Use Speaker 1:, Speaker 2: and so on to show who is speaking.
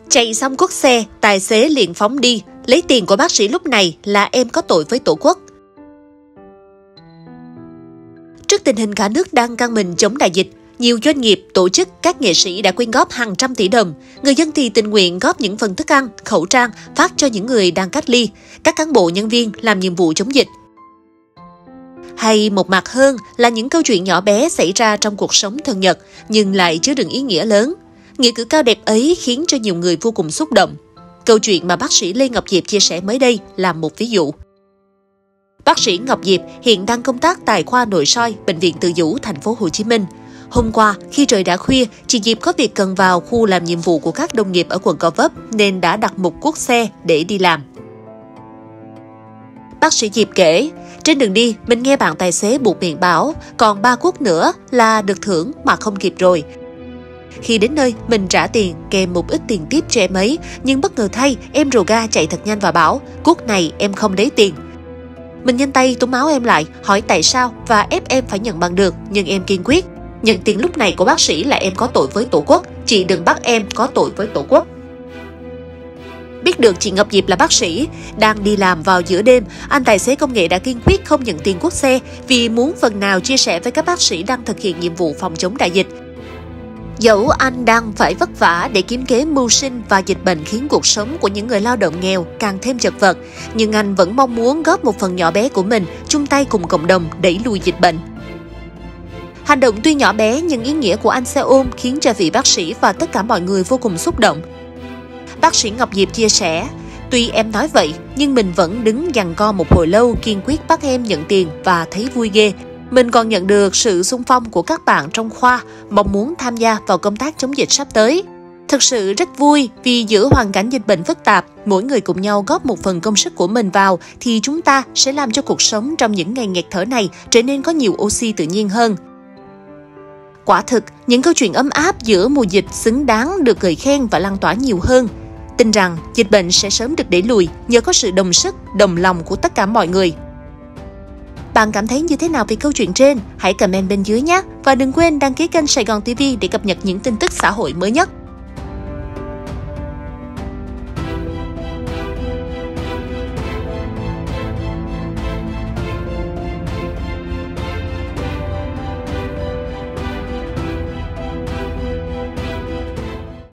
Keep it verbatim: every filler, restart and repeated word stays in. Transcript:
Speaker 1: Chạy xong cuốc xe, tài xế liền phóng đi, lấy tiền của bác sĩ lúc này là em có tội với Tổ quốc. Trước tình hình cả nước đang căng mình chống đại dịch, nhiều doanh nghiệp, tổ chức, các nghệ sĩ đã quyên góp hàng trăm tỷ đồng. Người dân thì tình nguyện góp những phần thức ăn, khẩu trang phát cho những người đang cách ly, các cán bộ nhân viên làm nhiệm vụ chống dịch. Hay một mặt hơn là những câu chuyện nhỏ bé xảy ra trong cuộc sống thường nhật nhưng lại chứa đựng ý nghĩa lớn. Nghĩa cử cao đẹp ấy khiến cho nhiều người vô cùng xúc động. Câu chuyện mà bác sĩ Lê Ngọc Diệp chia sẻ mới đây là một ví dụ. Bác sĩ Ngọc Diệp hiện đang công tác tại khoa nội soi Bệnh viện Từ Dũ, thành phố Hồ Chí Minh. Hôm qua, khi trời đã khuya, chị Diệp có việc cần vào khu làm nhiệm vụ của các đồng nghiệp ở quận Gò Vấp nên đã đặt một cuốc xe để đi làm. Bác sĩ Diệp kể, trên đường đi, mình nghe bạn tài xế buộc miệng bảo còn ba cuốc nữa là được thưởng mà không kịp rồi. Khi đến nơi, mình trả tiền kèm một ít tiền tiếp cho em ấy, nhưng bất ngờ thay, em rồ ga chạy thật nhanh và bảo, cuốc này em không lấy tiền. Mình nhanh tay túm áo em lại, hỏi tại sao và ép em phải nhận bằng được, nhưng em kiên quyết. Nhận tiền lúc này của bác sĩ là em có tội với Tổ quốc, chị đừng bắt em có tội với Tổ quốc. Biết được chị Ngọc Diệp là bác sĩ, đang đi làm vào giữa đêm, anh tài xế công nghệ đã kiên quyết không nhận tiền cuốc xe vì muốn phần nào chia sẻ với các bác sĩ đang thực hiện nhiệm vụ phòng chống đại dịch. Dẫu anh đang phải vất vả để kiếm kế mưu sinh và dịch bệnh khiến cuộc sống của những người lao động nghèo càng thêm chật vật, nhưng anh vẫn mong muốn góp một phần nhỏ bé của mình, chung tay cùng cộng đồng đẩy lùi dịch bệnh. Hành động tuy nhỏ bé nhưng ý nghĩa của anh xe ôm khiến cho vị bác sĩ và tất cả mọi người vô cùng xúc động. Bác sĩ Ngọc Diệp chia sẻ, tuy em nói vậy nhưng mình vẫn đứng giằng co một hồi lâu kiên quyết bắt em nhận tiền và thấy vui ghê. Mình còn nhận được sự xung phong của các bạn trong khoa, mong muốn tham gia vào công tác chống dịch sắp tới. Thực sự rất vui vì giữa hoàn cảnh dịch bệnh phức tạp, mỗi người cùng nhau góp một phần công sức của mình vào thì chúng ta sẽ làm cho cuộc sống trong những ngày nghẹt thở này trở nên có nhiều oxy tự nhiên hơn. Quả thực, những câu chuyện ấm áp giữa mùa dịch xứng đáng được ngợi khen và lan tỏa nhiều hơn. Tin rằng dịch bệnh sẽ sớm được đẩy lùi nhờ có sự đồng sức, đồng lòng của tất cả mọi người. Bạn cảm thấy như thế nào về câu chuyện trên? Hãy comment bên dưới nhé! Và đừng quên đăng ký kênh Sài Gòn ti vi để cập nhật những tin tức xã hội mới nhất.